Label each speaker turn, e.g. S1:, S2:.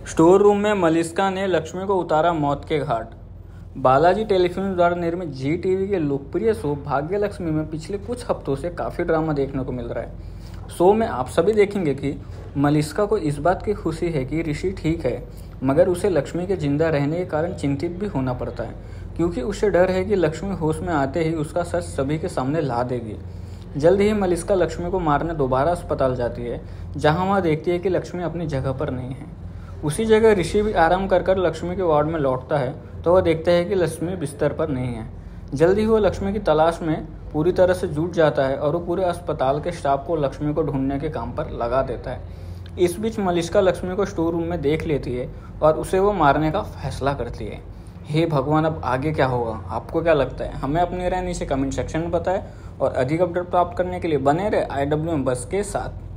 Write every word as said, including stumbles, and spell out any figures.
S1: Store room में मलिष्का ने लक्ष्मी को उतारा मौत के घाट। बालाजी टेलीफिल्म द्वारा निर्मित जी टीवी के लोकप्रिय शो भाग्यलक्ष्मी में पिछले कुछ हफ्तों से काफ़ी ड्रामा देखने को मिल रहा है। शो में आप सभी देखेंगे कि मलिष्का को इस बात की खुशी है कि ऋषि ठीक है, मगर उसे लक्ष्मी के जिंदा रहने के कारण चिंतित भी होना पड़ता है, क्योंकि उसे डर है कि लक्ष्मी होश में आते ही उसका सच सभी के सामने ला देगी। जल्द ही मलिष्का लक्ष्मी को मारने दोबारा अस्पताल जाती है, जहां वह देखती है कि लक्ष्मी अपनी जगह पर नहीं है। उसी जगह ऋषि भी आराम कर कर लक्ष्मी के वार्ड में लौटता है तो वह देखता है कि लक्ष्मी बिस्तर पर नहीं है। जल्द ही वो लक्ष्मी की तलाश में पूरी तरह से जुट जाता है और वो पूरे अस्पताल के स्टाफ को लक्ष्मी को ढूंढने के काम पर लगा देता है। इस बीच मलिष्का लक्ष्मी को स्टोर रूम में देख लेती है और उसे वो मारने का फैसला करती है। हे भगवान, अब आगे क्या होगा? आपको क्या लगता है? हमें अपनी राय नीचे कमेंट सेक्शन में बताएं और अधिक अपडेट प्राप्त करने के लिए बने रहे आई डब्ल्यू एम बस के साथ।